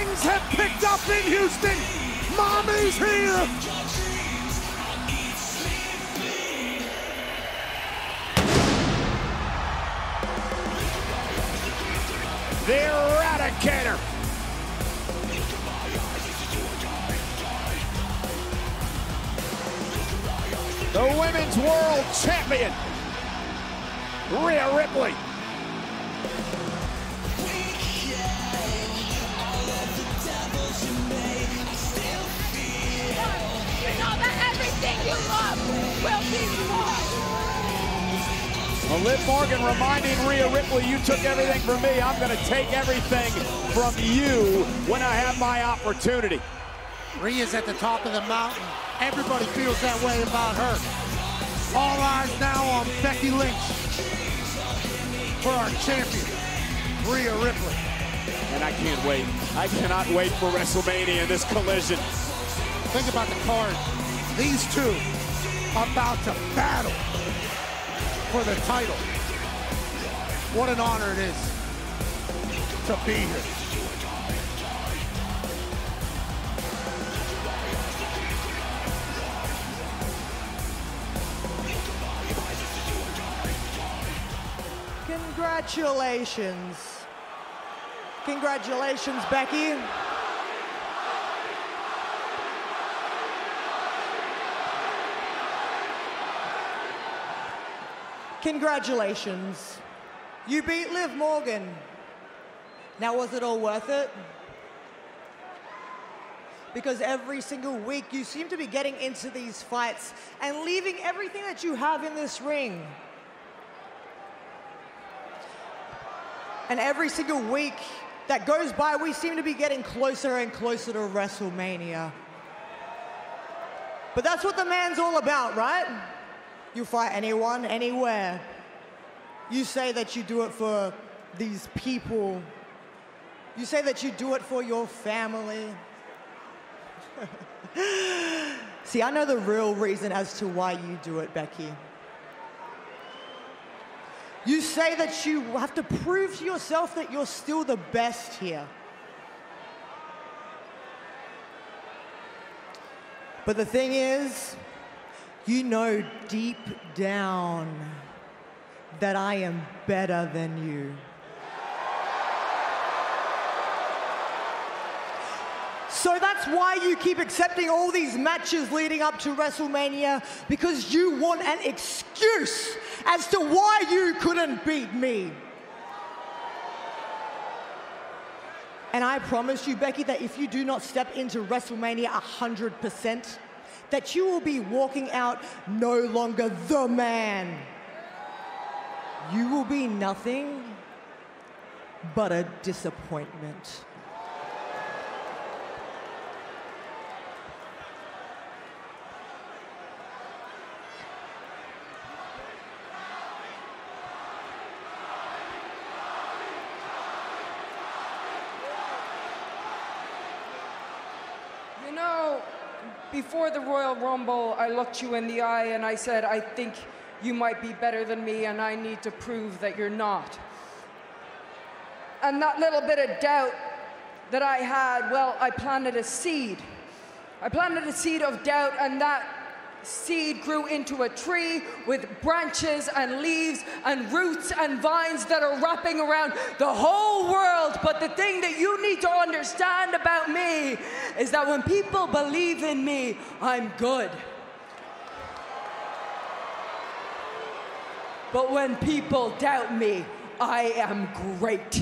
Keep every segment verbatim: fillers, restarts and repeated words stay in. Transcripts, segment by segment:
things have picked up in Houston. Mami's here. The Eradicator. The Women's World Champion, Rhea Ripley. You love will be lost. Well, Liv Morgan reminding Rhea Ripley, you took everything from me. I'm going to take everything from you when I have my opportunity. Rhea's at the top of the mountain. Everybody feels that way about her. All eyes now on Becky Lynch for our champion, Rhea Ripley. And I can't wait. I cannot wait for WrestleMania in this collision. Think about the card. These two about to battle for the title. What an honor it is to be here. Congratulations. Congratulations, Becky. Congratulations. You beat Liv Morgan. Now, was it all worth it? Because every single week you seem to be getting into these fights and leaving everything that you have in this ring. And every single week that goes by, we seem to be getting closer and closer to WrestleMania. But that's what the man's all about, right? You fight anyone, anywhere. You say that you do it for these people. You say that you do it for your family. See, I know the real reason as to why you do it, Becky. You say that you have to prove to yourself that you're still the best here. But the thing is, you know deep down that I am better than you. So that's why you keep accepting all these matches leading up to WrestleMania, because you want an excuse as to why you couldn't beat me. And I promise you, Becky, that if you do not step into WrestleMania one hundred percent, that you will be walking out no longer the man. You will be nothing but a disappointment. You know, before the Royal Rumble, I looked you in the eye and I said, I think you might be better than me and I need to prove that you're not. And that little bit of doubt that I had, well, I planted a seed. I planted a seed of doubt, and that seed grew into a tree with branches and leaves and roots and vines that are wrapping around the whole world. But the thing that you need to understand about me is that when people believe in me, I'm good. But when people doubt me, I am great.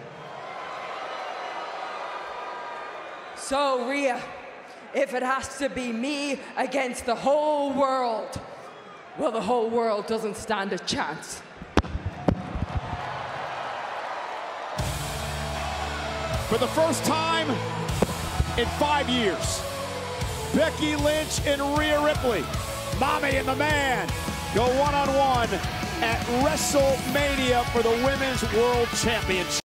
So, Rhea, if it has to be me against the whole world, well, the whole world doesn't stand a chance. For the first time in five years, Becky Lynch and Rhea Ripley, Mami and the Man, go one-on-one at WrestleMania for the Women's World Championship.